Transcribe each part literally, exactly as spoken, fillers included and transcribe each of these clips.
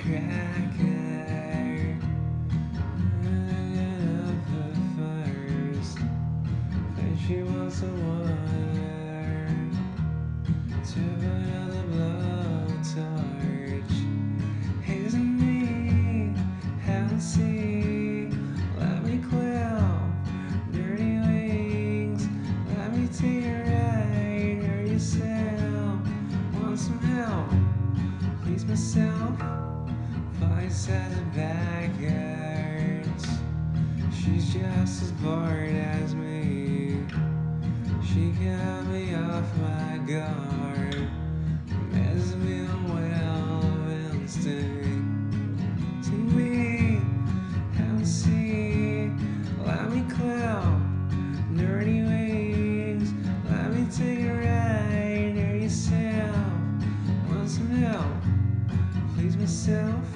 firecracker. First, and she wants some water to burn out the blowtorch. Isn't me, haven't seen. Let me quell dirty wings. Let me take a ride, hurt yourself. Want some help? Please myself. Voice at the backyards. She's just as bored as me. She got me off my guard. Messes me on well of instinct. To me, haven't seen. Let me clap dirty wings. Let me take a ride. Hear yourself. Want some help? Please myself.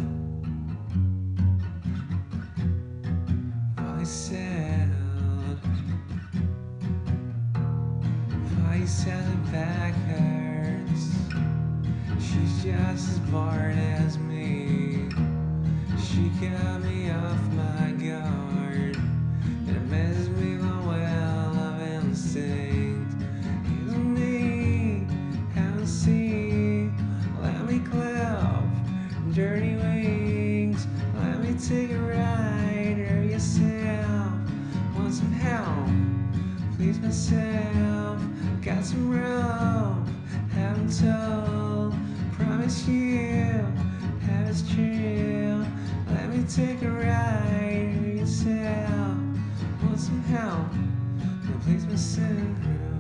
Voice out. Voice out the back hurts. She's just as bored as me. She got me off my guard. And it messes me my well of instinct. It's me, haven't seen. Let me clap dirty wings. Let me take a ride. Hurt yourself. Want some help? Please myself. Got some rope. Haven't told. Promise you. Have it's true. Let me take a ride. Hurt yourself. Want some help? Please myself.